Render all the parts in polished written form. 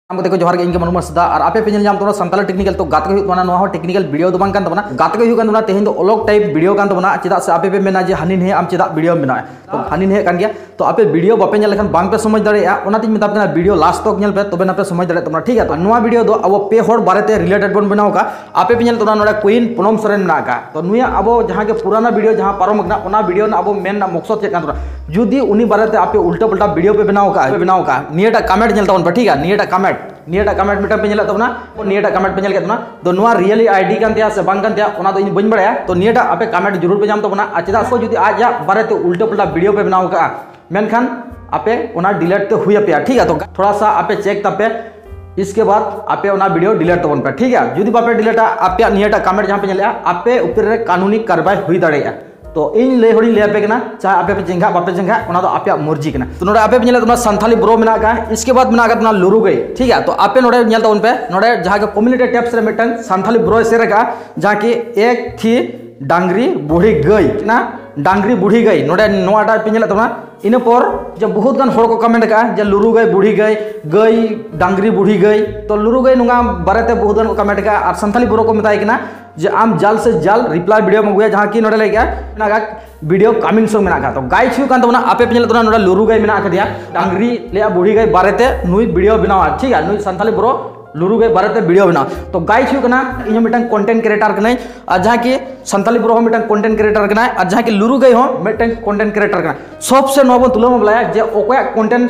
को जोहार इनके मनुमा सदा और आपे पे नाम तो सानताली टेक्निकल तो गाते हो टेक्निकल वीडियो तो बांग गाते को तेहन तो अलग टाइप वीडियो चेदा से आपे पे मेना जे हानि हे आम चेदा वीडियो मेना तो हानि हे कान गया तो आपे वीडियो बापे नेल लेखान बांग पे समझ दाड़ेया ओनातिन मेता पे वीडियो लास्ट तक नेल पे तबे ना पे समझ दाड़े तमना ठीक है। तो नोआ वीडियो दो अब पे हर बारेते रिलेटेड बन बनाव का आपे पे नेल तो नोडा क्वीन पूनम सोरेन मेना का तो नुया अब जहां के पुराना वीडियो जहां पारम गना ओना वीडियो ना अब मेन ना मकसद चेक कान जुदी उनी बारेते आपे उल्टा पल्टा वीडियो पे बनाव का नियटा कमेंट नेल तबन पे ठीक है। नियटा कमेंट मिटा पे नेला तबना नियटा कमेंट पे नेल के तबना तो नोआ रियली आईडी कान त्या से बांग कान त्या ओना तो इन बन बड़ाया तो नियटा आपे कमेंट जरूर पे जाम तबना चेदा सो जुदी आज बारेते उल्टा पल्टा वीडियो पे बनाव का मेनखान आपे ओना डिलीट तो हुई पे ठीक है। तो थोड़ा सा आपे चेक तपे इसके बाद आपे ओना वीडियो डिलीट तबन पे ठीक है। जुदी बापे डिलीटा आपे नियटा कमेंट जहां पे नेला आपे ऊपर रे कानूनी कार्रवाई हुई दाड़ेया तो इन ले हड़ी ले पे कना चाहे आपे पे जेंगा बापे जेंगा ओना तो आपे मर्जी कना तो नोडे आपे पे नेला तोना संथाली ब्रो मेना का इसके बाद मेना का तोना लुरु गई ठीक है। तो आपे नोडे नेल तवन पे नोडे जहां के कम्युनिटी टैब्स रे मिटन संथाली ब्रो से रेगा जहां की एक थी डांगरी बूढ़ी गई ना डांगरी बूढ़ी गई नोडे नोआटा पे नेला तोना इन पर जब बहुत गान हर को कमेंट का जे लुरु गई बूढ़ी गई डांगरी बूढ़ी गई तो लुरु गई नुंगा बारेते बहुत गान को कमेंट का और संथाली ब्रो को मिताई कना जे आम जाल से जाल रिप्लाई वीडियो मंगुया जहां की नोडे लेगा ना वीडियो कमिंग सून मेना का तो गाइड छु कान तोना आपे पेनल तोना नोडे लुरु गई मेना दिया डांगरी ले बूढ़ी गई बारेते नुई वीडियो बनावा ठीक है। नुई संथाली ब्रो लुरु गई बारेते वीडियो बना तो गाइड छु कना इन मिटन कंटेंट क्रिएटर कनै और जहां की संथाली ब्रो मिटन कंटेंट क्रिएटर कना और जहां की लुरु गई हो मिटन कंटेंट क्रिएटर कना सबसे नोबो तुलम बलाया जे ओकया कंटेंट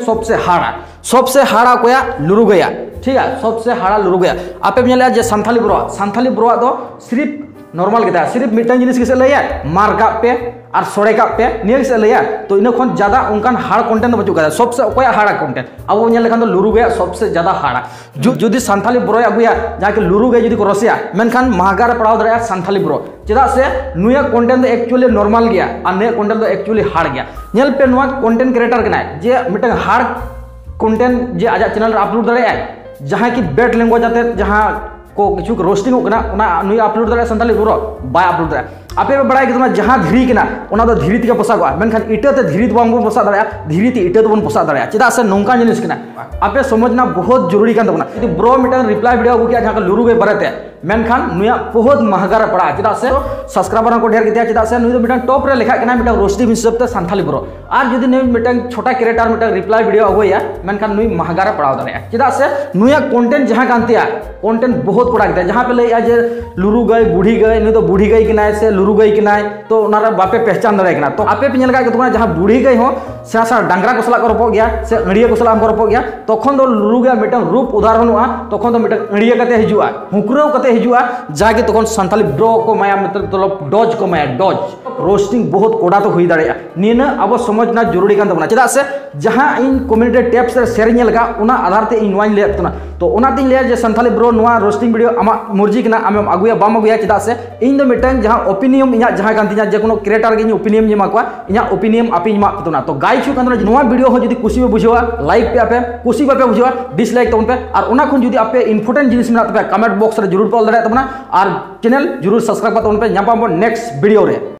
सबसे हाड़ा कोया लुरु गया ठीक है। सबसे हाड़ा लुरु गया आपे नेला जे संथाली ब्रो तो सिर्फ नॉर्मल के सिर्फ मिटन जिनिस के लैया मार का पे और सोड़े का पे निये से लैया तो इन खन ज्यादा उनकान हाड़ कंटेंट बचू का सबसे ओकया हाड़ा कंटेंट अब नेल लेखान तो लुरु गया सबसे ज्यादा हाड़ा जुदी संथाली ब्रो अगुया जहां के लुरु गया जुदी को रसिया मेनखान महंगा रे पड़ाव दरे संथाली ब्रो चेदा से नुया कंटेंट तो एक्चुअली नॉर्मल गया और ने कंटेंट तो एक्चुअली हाड़ गया नेल पे नुआ कंटेंट क्रिएटर कना जे मिटन हाड़ कंटेंट जे आजा चैनल रे अपलोड दरे जहां की बेट लैंग्वेज आते जहां को किछु रोस्टिंग नुई अपलोड दाड़ा संथाली ब्रो बाय अपलोड दाड़ा आपे बड़ाई कि जहां धीरी कना ओना दो धीरी ते पोसागवा मेनखान इटाते धीरी बन पोसा दाड़ा धीरी ते इटा बन पोसा दाड़ा चेदा से नोंका जिनिस कना आपे समझना बहुत जरूरी कान तबना यदि ब्रो मिटन रिप्लाई वीडियो को किया जहां लुरु गई बारेते मेनखान नुया बहुत महंगा रे पड़ा चेदा से सब्सक्राइबर को ढेर किया चेदा से नुई मिटन टॉप रे लिखा कना मिटन रोस्टिंग हिसाब ते संथाली ब्रो और जदि नुई मिटन छोटा क्रिएटर मिटन रिप्लाई वीडियो अगोया मेनखान नुई महंगा रे पड़ाव दाड़ा चेदा से नुया कंटेंट जहां कानतिया कंटेंट बहुत पड़ा गया जहां पे लैया जे लुरु गई बूढ़ी गई नुई तो बूढ़ी गई किनाय से लुरु गई किनाय तो ओनारे बापे पहचान दाड़े कना तो आपे पे नेल का तुना जहां बूढ़ी गई हो से डांगरा को सला को रपो गया से अड़िया को सला को रपो गया तखन तो लुरु गया मिटन रूप उदाहरण हुआ तखन तो मिटन अड़िया कते हिजुआ हुकरो कते हिजुआ जाके तखन संथाली ब्रो को माया मतलब डॉज को माया डॉज रोस्टिंग बहुत कोड़ा तो हुई दाड़े निना अब समझना जरूरी कान तबना चेदा से जहां इन कम्युनिटी टैब्स रे शेयर नेल का ओना आधार ते इन वाइन ले तना तो ओना तिन ले जे संथाली ब्रो नोआ रोस्टिंग वीडियो आमा मर्जी कना आम अगुया बाम अगुया चेदा से इन दो मिटन जहां ओपिनियन इया जहां कान तिना जे कोनो क्रिएटर गे ओपिनियन जेमा को इया ओपिनियन आपि मा तना तो गाइड छु कान नोआ वीडियो हो जदी खुशी में बुझवा लाइक पे आपे खुशी पे बुझवा डिसलाइक तोन पे और ओना खन जदी आपे इंपोर्टेंट जिनिस मेना तबे कमेंट बॉक्स रे जरूर पॉल दाड़े तबना और चैनल जरूर सब्सक्राइब तोन पे नेक्स्ट वीडियो रे।